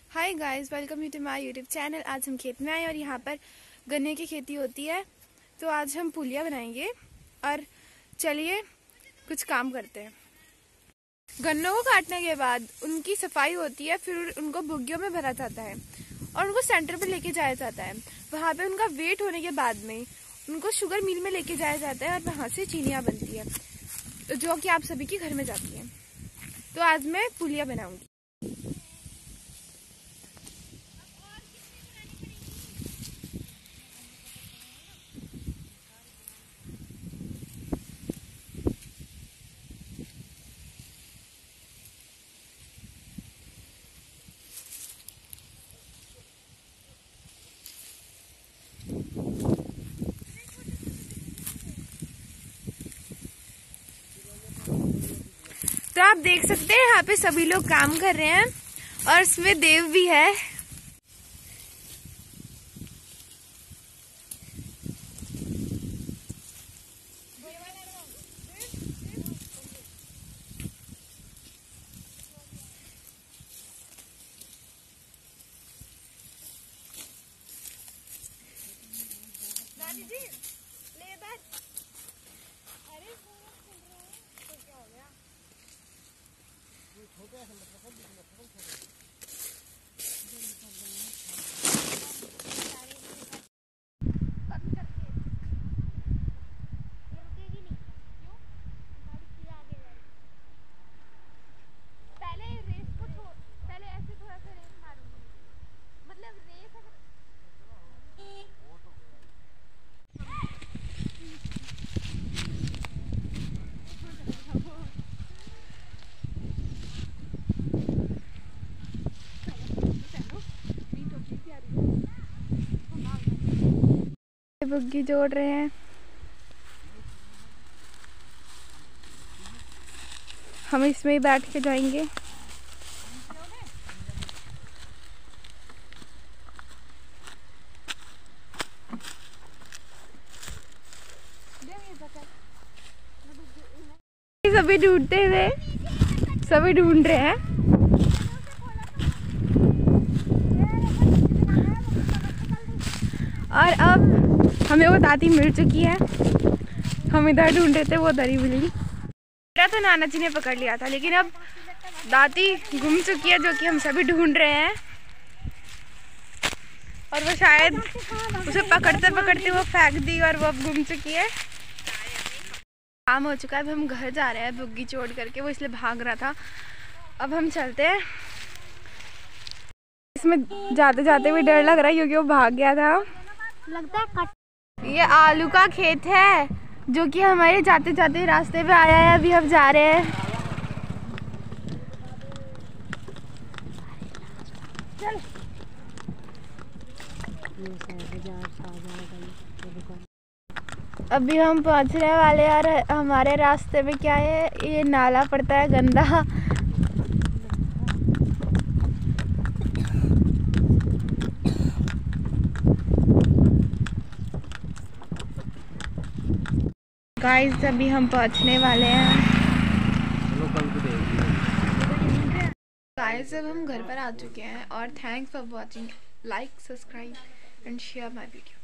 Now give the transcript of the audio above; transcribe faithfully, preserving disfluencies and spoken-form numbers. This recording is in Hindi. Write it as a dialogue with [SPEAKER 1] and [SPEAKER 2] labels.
[SPEAKER 1] Hi guys, welcome you to my YouTube channel. आज हम खेत में आए और यहाँ पर गन्ने की खेती होती है, तो आज हम पुलिया बनाएंगे और चलिए कुछ काम करते हैं। गन्नों को काटने के बाद उनकी सफाई होती है, फिर उनको भुग्गियों में भरा जाता है और उनको सेंटर पर लेके जाया जाता है। वहाँ पे उनका वेट होने के बाद में उनको शुगर मिल में लेके जाया जाता है और वहाँ से चीनियाँ बनती है, जो कि आप सभी के घर में जाती है। तो आज मैं पुलिया बनाऊंगी। तो आप देख सकते हैं यहाँ पे सभी लोग काम कर रहे हैं और इसमें देव भी है। दादी जी लेबर, अरे तो क्या हो गया? बुग्गी जोड़ रहे हैं। हम इसमें ही बैठ के जाएंगे। सभी ढूंढते हुए सभी ढूंढ रहे हैं। और अब हमें वो दादी मिल चुकी है। हम इधर ढूंढ रहे थे, वो उधर ही मिली। मेरा तो नाना जी ने पकड़ लिया था, लेकिन अब दादी गुम चुकी है, जो कि हम सभी ढूंढ रहे हैं। और वो शायद उसे पकड़ते पकड़ते वो फेंक दी और वो अब गुम चुकी है। काम हो चुका है, अब हम घर जा रहे हैं बुग्गी छोड़ करके। वो इसलिए भाग रहा था। अब हम चलते हैं। इसमें जाते जाते भी डर लग रहा है, क्योंकि वो भाग गया था। लगता है कट। ये आलू का खेत है, जो कि हमारे जाते जाते रास्ते पे आया है। अभी हम जा रहे हैं। चल। अभी हम पहुंचने वाले हैं और हमारे रास्ते में क्या है, ये नाला पड़ता है गंदा। गाइस, अभी हम पहुंचने वाले हैं। गाइस, अब हम घर पर आ चुके हैं और thanks for watching. Like, subscribe and share my video.